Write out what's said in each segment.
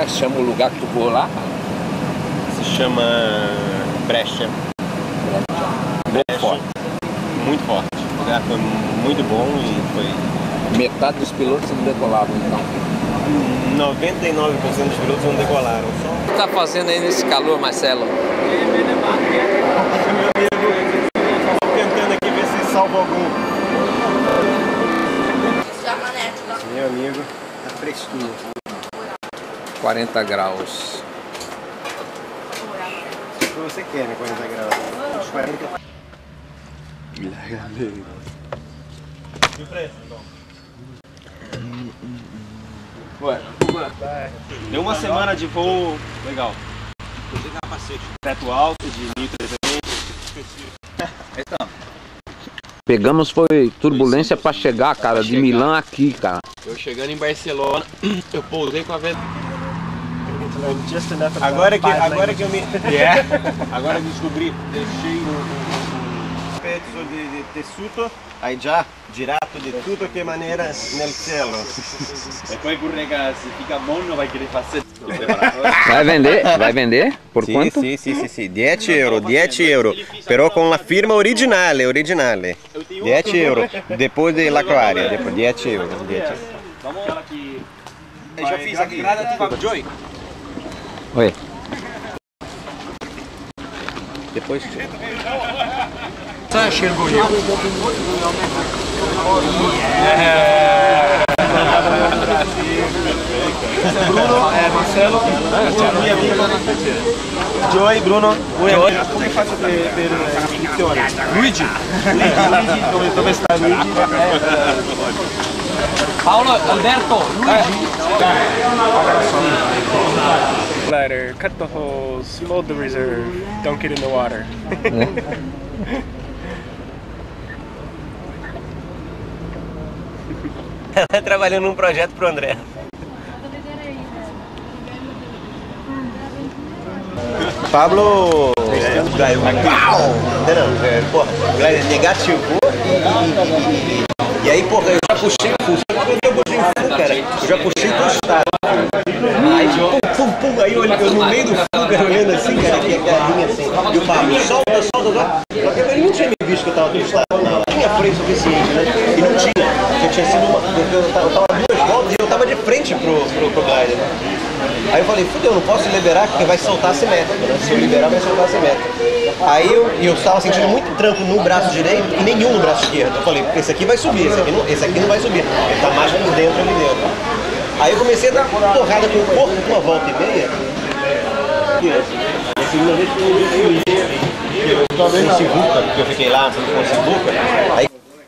Como é que se chama o lugar que tu voou lá? Se chama Brecha. Muito forte. Muito forte. O lugar foi muito bom e foi... Metade dos pilotos não decolavam, então. 99% dos pilotos não decolaram. O que tá fazendo aí nesse calor, Marcelo? Meu amigo, tô tentando aqui ver se salva algum. Meu amigo, tá fresquinho. 40 graus. O que você quer, né? 40 graus. Uns 40. E o preço, então? Ué, deu uma semana de voo legal. Teto alto, de 1.300. Pegamos foi turbulência pra chegar, cara, de Milão aqui, cara. Eu chegando em Barcelona, eu pousei com a vez. Agora que eu me... Agora que descobri, deixei un pezzo di tessuto, hai già girato di tutto che maniera nel cielo. E poi pure se fica bom não vai querer fazer. Vai vender? Vai vender? Por Sì, quanto? sì, 10 euro, 10 euro, però con la firma originale, 10 euro, depois dell'acquaria, 10 euro, 10 euro. Vamos aqui. Eu já fiz aqui. Joy. Oi. Depois... Tá, chegou eu. Bruno, Marcelo, Joy, Bruno, Joy. Come faccio per l'iscrizione? Luigi, dove sta Luigi? Paolo, Alberto, Luigi. Ladder, cut the holes, load the reserve, don't get in the water. Ela trabalhando num projeto pro André. Pablo negativou e aí, porra, eu já puxei o full. Sabe quando eu puxei o full, cara? Eu já puxei o estado. Aí, aí eu no meio do full, cara, olhando assim, cara, que a linha assim. E o Pablo, solta. Só que ele não tinha me visto que eu tava tostado, não. Tinha freio suficiente, né? E não tinha. Eu tinha sido eu tava 2 voltas e eu tava de frente pro glider. Aí eu falei, fudeu, não posso liberar porque vai soltar a simétrica, né? Se eu liberar vai soltar a simétrica. Aí eu estava sentindo muito tranco no braço direito e nenhum no braço esquerdo. Eu falei, esse aqui vai subir, esse aqui não vai subir. Ele tá mais por dentro ali dentro. Aí eu comecei a dar porrada com o corpo com uma volta e meia. A segunda vez que eu vi com Sivuca, porque eu fiquei lá com o Sivuca. Aí...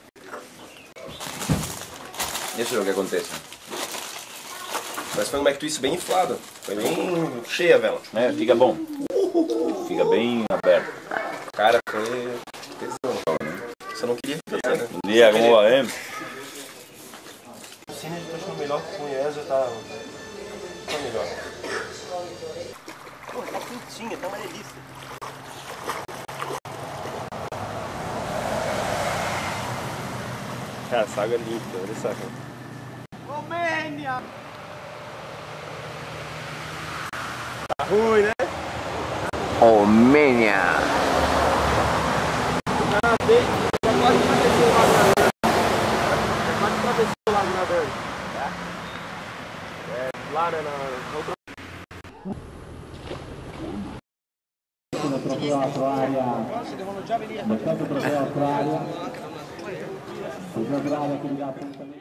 Deixa eu ver o que acontece. Mas foi um back twist bem inflado. Foi bem cheia a vela. É, fica bom. Fica bem aberto. Cara, foi tesão. Você não queria fazer, né? Um dia como a M. O Cine já achou melhor que o Iesa, tá melhor. Pô, tá quentinha, tá uma delícia. Cara, essa água é límpida, olha essa água. Romênia! Tá ruim, né? Romênia. Lá na trofeo Australia, mercato trofeo Australia, il giocatore che mi dà appuntamento.